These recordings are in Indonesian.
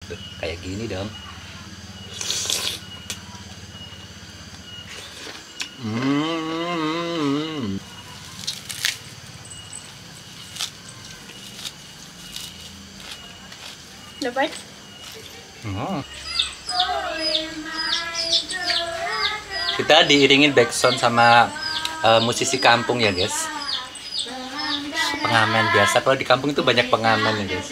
Tuh, kayak gini dong. Dapat? Kita diiringin backsound sama musisi kampung ya guys. Pengamen biasa, kalau di kampung itu banyak pengamen ya guys.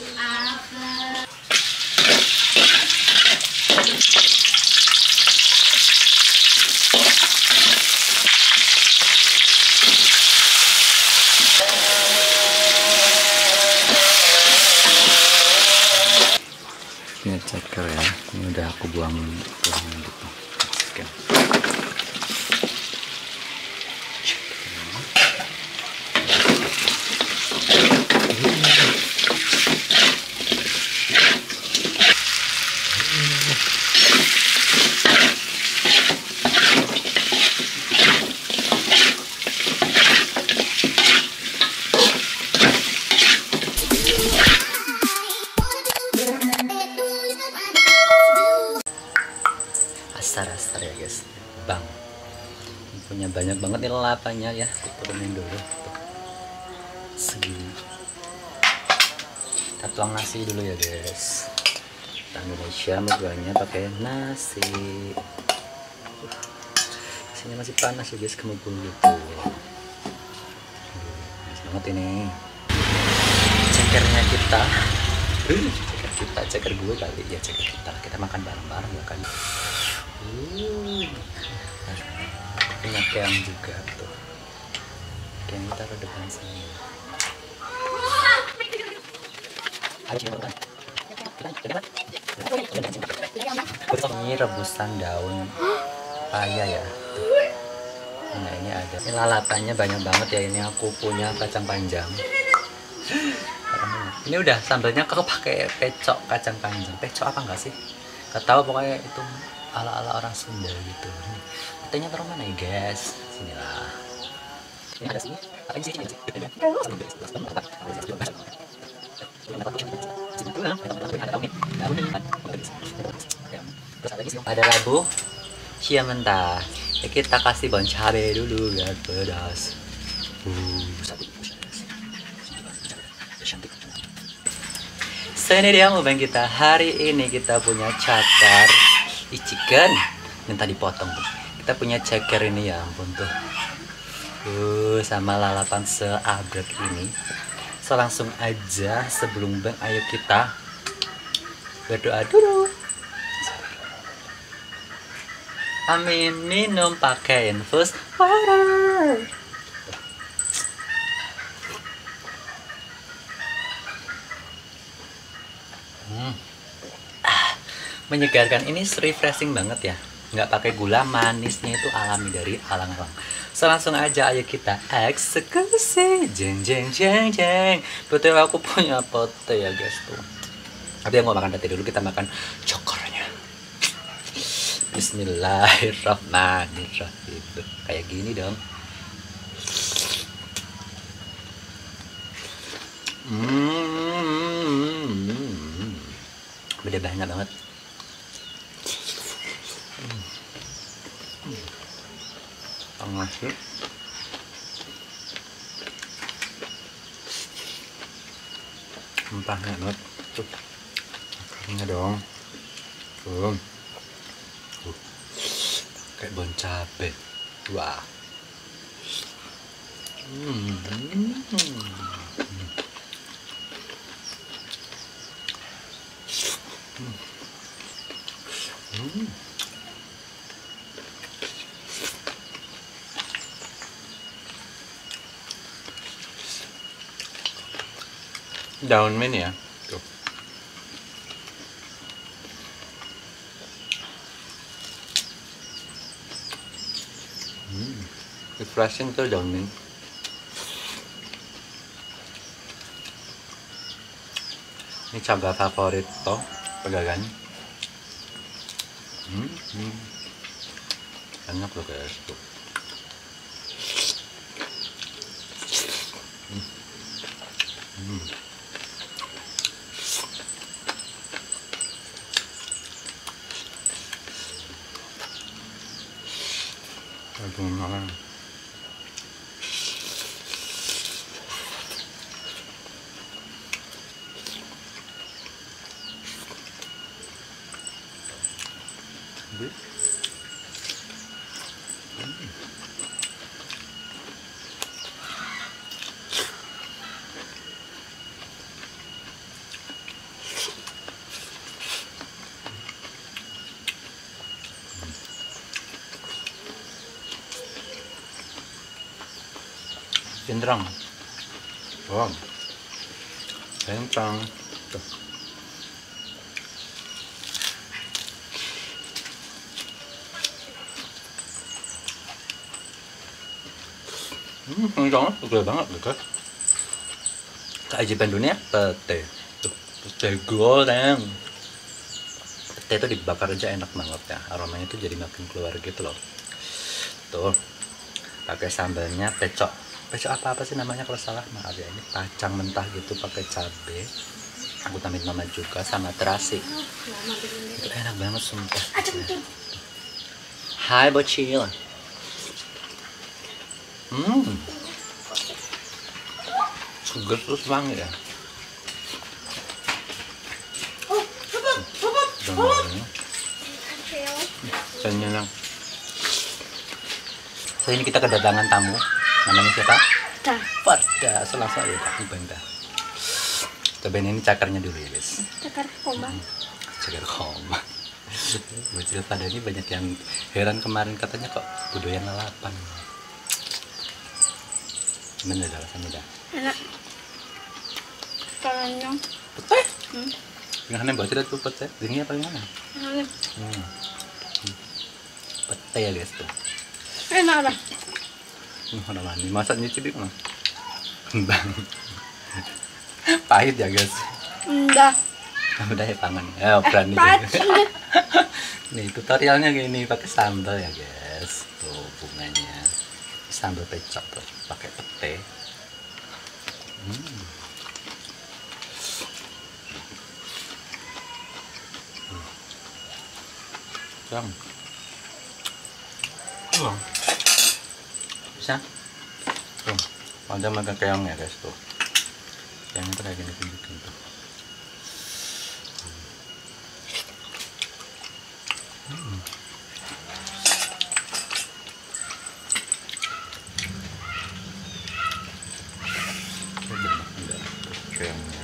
Ini ceker ya, ini udah aku buang gitu. Oke. Asar ya guys, bang punya banyak banget nih lalapannya ya. Aku turunin dulu tuh. Segini kita tuang nasi dulu ya guys. Kita Indonesia mukanya pakai nasi. Isinya masih panas ya guys, kemubul gitu. Panas banget ini cekernya kita. Ceker gue kali ya, ceker kita makan bareng-bareng ya kan. Punya keong juga tuh. Keong taruh depan sini. Ini rebusan daun paya ya. Nah ini ada. Ini lalapannya banyak banget ya. Ini aku punya kacang panjang. Ini udah sambalnya kau pakai pecok kacang panjang. Pecok apa enggak sih? Gak tahu, pokoknya itu ala-ala orang Sunda gitu. Katanya taruh mana ya guys? Sinilah. Ini ada sini. Apa ini sih? Ada labu siam mentah. Ya, kita kasih bon cabe dulu biar pedas. So ini dia mukbang kita hari ini. Kita punya cakar chicken yang tadi potong tuh. Kita punya ceker ini ya ampun tuh. Sama lalapan seabrek ini. So langsung aja sebelum bang, ayo kita berdoa dulu. Amin, minum pakai infus water. Menyegarkan, ini refreshing banget ya, nggak pakai gula, manisnya itu alami dari alang-alang. So langsung aja ayo kita eksekusi. Jeng jeng jeng jeng. Betul, aku punya pote ya guys tuh. Tapi yang mau makan tadi dulu, kita makan cokornya. Bismillahirrahmanirrahim. Kayak gini dong. Beda banyak banget. Nasi empahnya banget tuh, makannya dong tuh, kayak bon cabe. Wah. Daun mint ya tuh. Refreshing tuh daun mint. Ini cabai favorit toh pegangan. Enak loh guys tuh. Aduh, makan. Cenderung. Wow. Cenderung. Tuh. Kencang, gede banget guys. Keajaiban dunia pete. Tuh, pete goreng. Pete itu dibakar aja enak banget ya. Aromanya tuh jadi makin keluar gitu loh. Tuh. Pakai sambalnya pecok. Pecok apa sih namanya kalau salah, maaf ya. Ini kacang mentah gitu pakai cabe. Aku tambahin mama juga sama terasi. Itu enak banget sumpah. Hai bocil. Seger terus wangi ya. Senang. So ini kita kedatangan tamu. Namanya siapa? Farda. Selasa ya Kak Banda. Cobain ini cakarnya dulu ya guys. Cakar koma. Cakar koma. Bocil pada ini banyak yang heran kemarin katanya kok budoyan lalapan. Gimana dah rasanya dah? Enak. Kalanya. Pete? Yang aneh bocil itu pete. Ini apa gimana? Enak. Pete ya guys tuh. Enak lah. Udah mandi, masak nyicip mah. Kembang. Pahit ya guys. Udah. Udah ya pangan. Berani deh. Nih tutorialnya gini, pakai sambal ya guys. Tuh bunganya. Sambal pecok tuh, pakai pete. Bang. Bisa? Tuh, ada makan keong ya guys tuh. Keong itu kayak gini tunjukin tuh. Keongnya.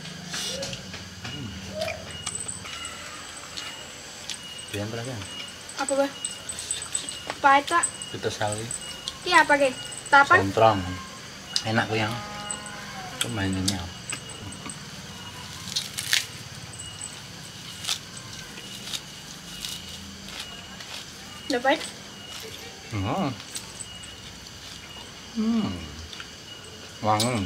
Pian berapa? Apa bah? Pahit tak? Kita sali. Iya pakai. Tapan? Sentrong. Enak tuh yang. Tuh mainannya. Udah pahit? Wangi.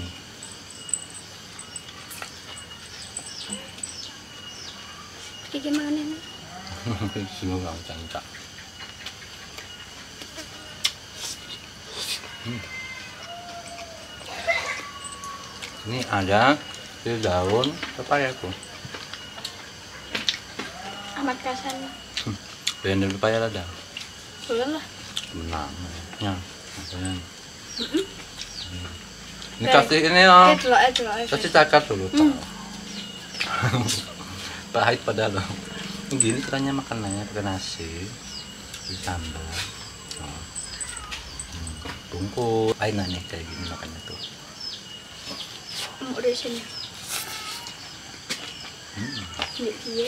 Kiki makan ini. Semua nggak cancak. Ini ada di daun pepaya tuh. Amat kasar. Daun pepaya ada. Belum lah. Menang. Ya. Ini kasih ini loh. Kasih cakar dulu. Pahit padahal loh. Gini caranya makanannya pakai nasi, di sambal. Bungkus. Enak nih kayak gini makannya tuh. Mau di sini. Ini dia.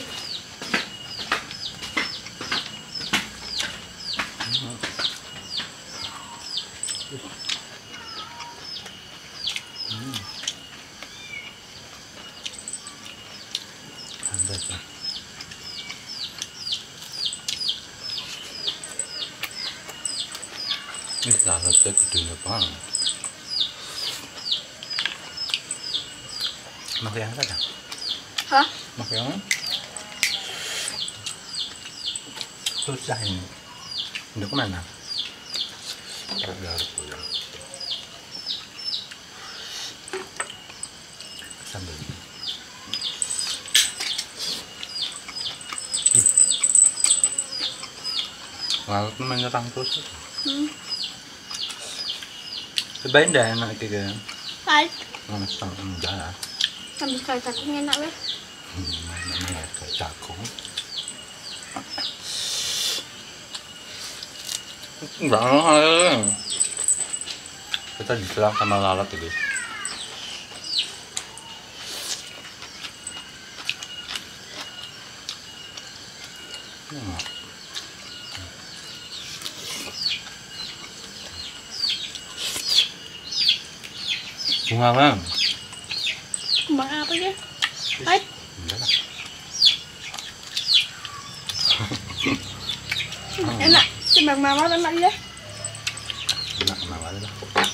Ini saladnya gedenya banget. Makan yang ada? Hah? Makan yang? Susah ini. Untuk kemana? Harus pulang. Sambal. Lalu menyerang terus. Cobain dah enak gitu kan. Hai. Langsung enggak lah. Sambil sekali cakung enak weh. Namanya kayak cakung. Enggak. Kita diserang sama lalat itu. Bunga kan? Kembang apa ya? Hai. Enggak lah. Enak. Kembang mawar enak ya. Enak mawar lah.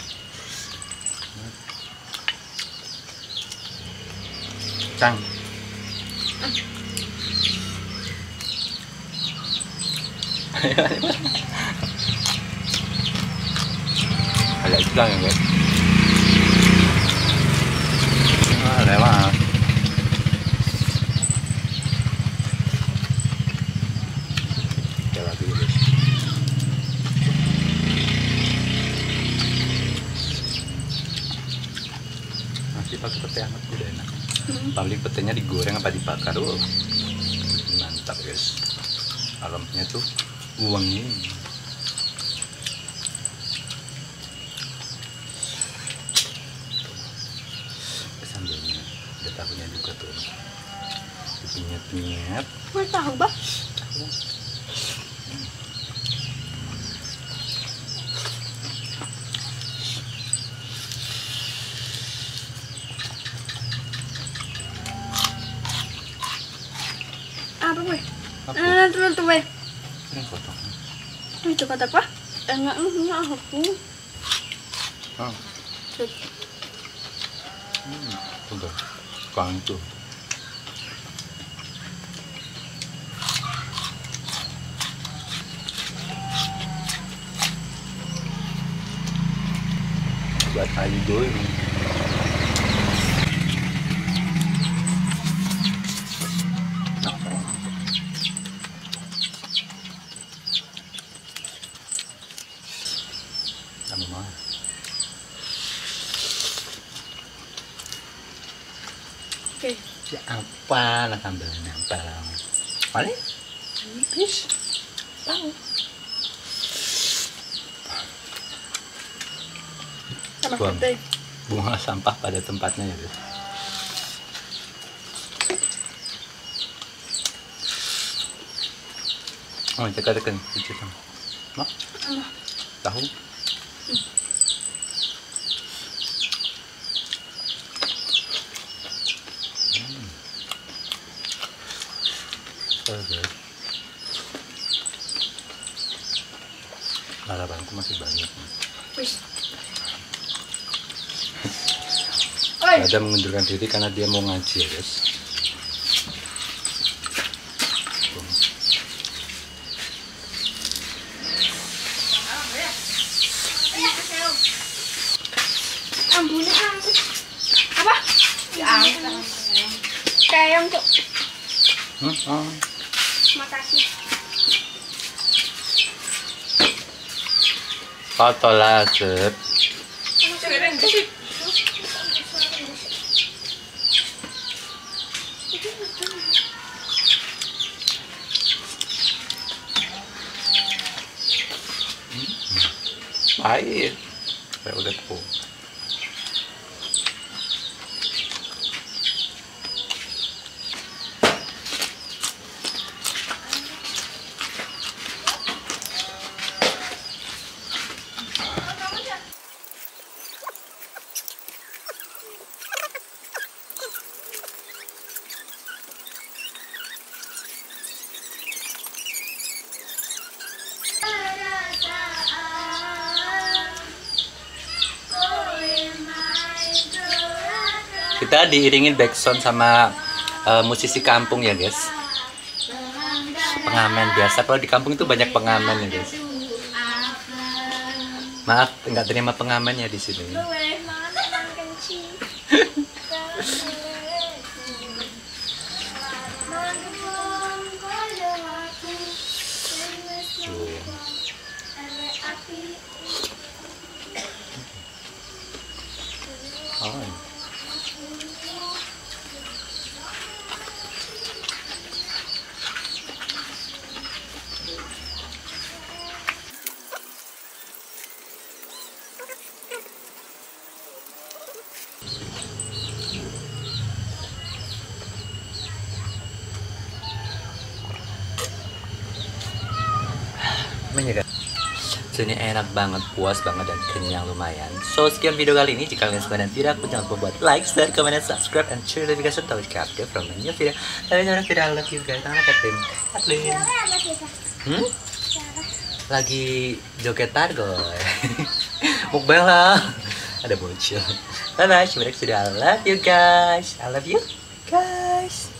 Cang. Agak hilang ya guys. Lewat. Lewat dulu guys. Nasi pakai pete hangat udah enak. Paling petenya digoreng apa dibakar. Mantap guys. Alamnya tuh wangi. Sambalnya ada tahunya juga tuh. Penyet-penyet. Mau tahu bah? Apa weh? Tuh weh. Ini kotor. Tuh cepat apa? Enak aku. Ah, udah. Kang itu. Buat ayu dulu. Sama mah. Oke. Ya apa lah sambalnya apa lah. Paling habis. Tahu. Sama Buang. pete. Buang sampah pada tempatnya ya guys. Oh, tekan sedikit. Mak, tahu? Oke. Lalapanku masih banyak. Wis. Oi. Ada mengundurkan diri karena dia mau ngaji ya guys. Ambune apa? Ya, kayak untuk makasih. Foto lah, Cep. Pahit. Kayak udah tepung. Kita diiringin backsound sama musisi kampung ya guys. Pengamen biasa, kalau di kampung itu banyak pengamen ya guys. Maaf nggak terima pengamen ya di sini. Tuh. ya kan? Ini enak banget, puas banget dan kenyang lumayan. So sekian video kali ini. Jika kalian suka dan tidak, aku jangan lupa buat like, share, comment, and subscribe, and share notification to get update from my new video. Kalian jangan video, I love you guys. Tangan Kathleen. Lagi joget targoy. Mukbang lah. Ada bocil. Bye bye. See you next video. I love you guys. I love you guys.